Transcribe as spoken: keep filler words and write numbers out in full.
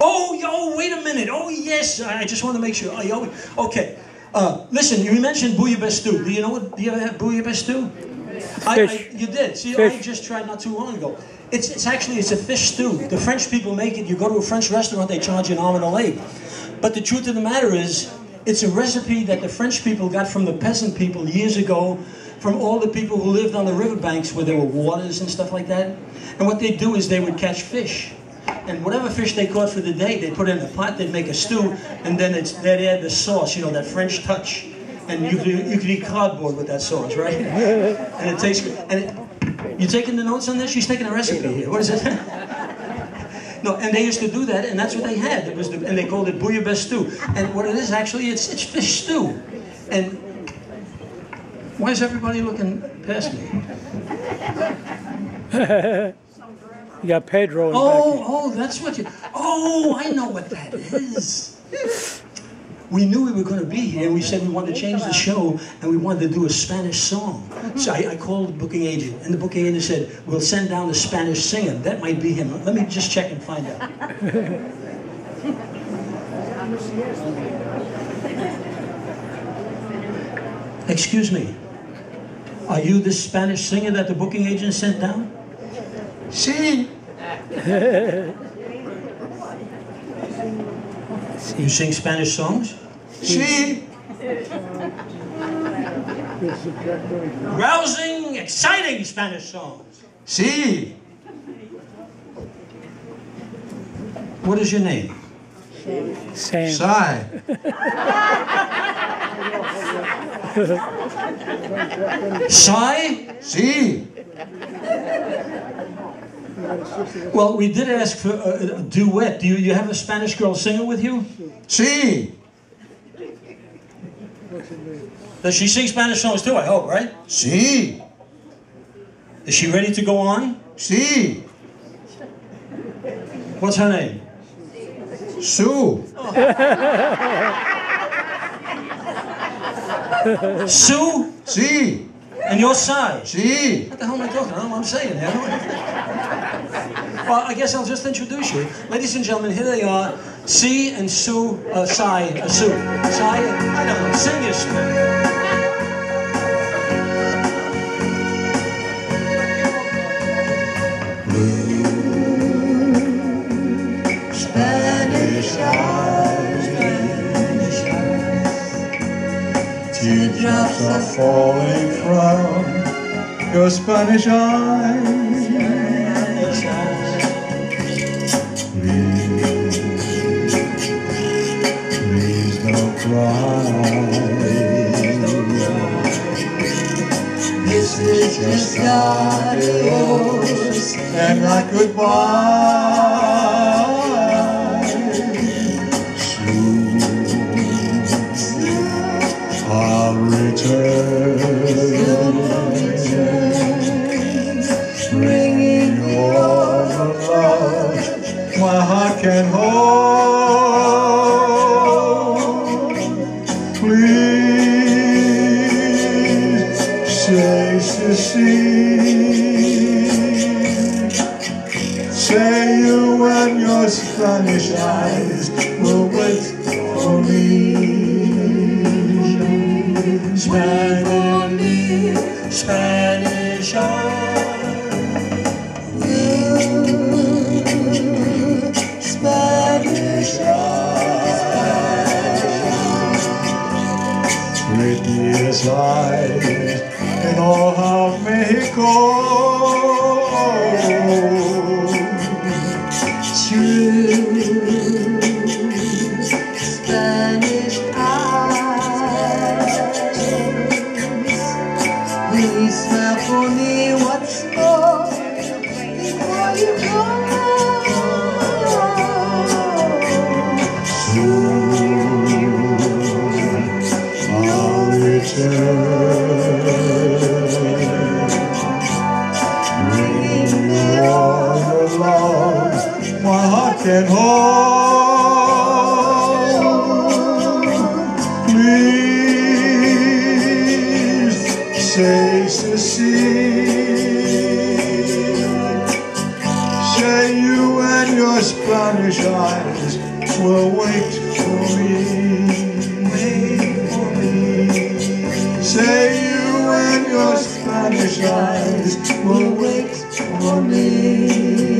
Oh, yo, wait a minute. Oh, yes. I just want to make sure. Oh, yo, okay. Uh, listen, you mentioned bouillabaisse stew. Do you know what? Do you ever have bouillabaisse stew? I, I, you did. See, fish. I just tried not too long ago. It's, it's actually, it's a fish stew. The French people make it. You go to a French restaurant, they charge you an arm and a leg. But the truth of the matter is, it's a recipe that the French people got from the peasant people years ago, from all the people who lived on the riverbanks where there were waters and stuff like that. And what they'd do is they would catch fish. And whatever fish they caught for the day, they'd put it in a pot, they'd make a stew, and then it's, they'd add the sauce, you know, that French touch. And you could, you could eat cardboard with that sauce, right? And it tastes good. And it, you taking the notes on this? She's taking a recipe here. What is it? No, and they used to do that, and that's what they had. It was the, and they called it bouillabaisse stew. And what it is actually, it's, it's fish stew. And why is everybody looking past me? You got Pedro in Oh, back. oh, that's what you... Oh, I know what that is. We knew we were going to be here, and we said we wanted to change the show, and we wanted to do a Spanish song. So I, I called the booking agent, and the booking agent said, we'll send down a Spanish singer. That might be him. Let me just check and find out. Excuse me. Are you the Spanish singer that the booking agent sent down? Sí. You sing Spanish songs? Sí. Rousing, exciting Spanish songs. Sí. What is your name? Sam. Sai. Sai? Sí. Well, we did ask for a, a duet. Do you, you have a Spanish girl singer with you? Sí. Does she sing Spanish songs too, I hope, right? Sí. Is she ready to go on? Sí. What's her name? Sue. Sue? Sí. And you're Sai? Sí. What the hell am I talking? I don't know what I'm saying here. Well, I guess I'll just introduce you. Ladies and gentlemen, here they are. C and Sue, uh, Sai, uh, Sue. Sai, I don't know, sing your Spanish. Spanish eyes, Spanish eyes, teardrops are falling from your Spanish eyes. Please, please don't cry. This is just adios and not goodbye. I'll return, bringing all the love my heart can hold. Please say, Cecile, say you and your Spanish eyes will wait for me. Spanish, Spanish eyes, Spanish eyes, prettiest eyes in all of Mexico. True Spanish eyes. Please smile for me once more before you go. Soon I'll return, bringing me all the love my heart can hold. Say, Cecile, say you and your Spanish eyes will wait for me. Wait for me. Say you and your Spanish eyes will wait for me.